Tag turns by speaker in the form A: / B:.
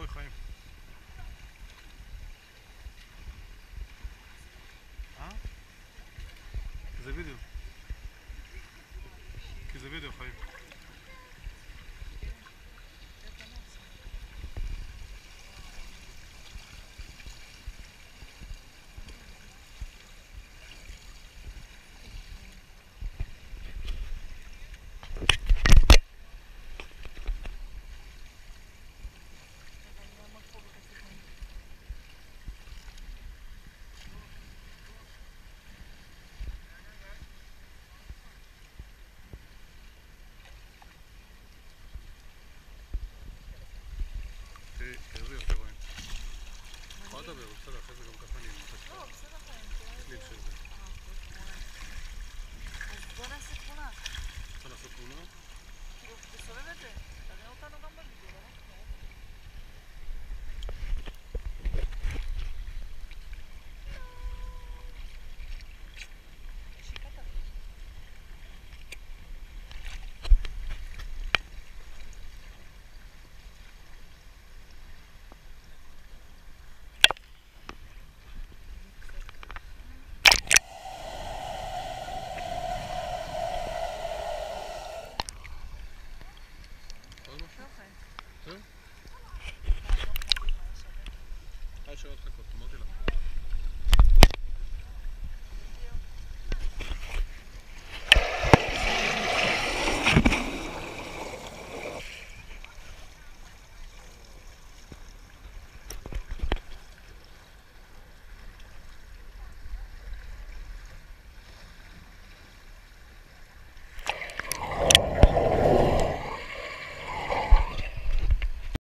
A: בואי חיים. כי זה וידאו. כי זה וידאו חיים. תראי יותר רואים. יכולה לדבר, בסדר, אחרי זה גם ככה אני אמתק.
B: לא, בסדר חיים.
A: קליפ של זה.
B: אז בוא נעשה תמונה.
A: רוצה לעשות תמונה?
B: כאילו, תסובב את זה. תראה אותנו גם בווידאו, לא? שיקת הווידאו.
A: שאלות חכות, אמרתי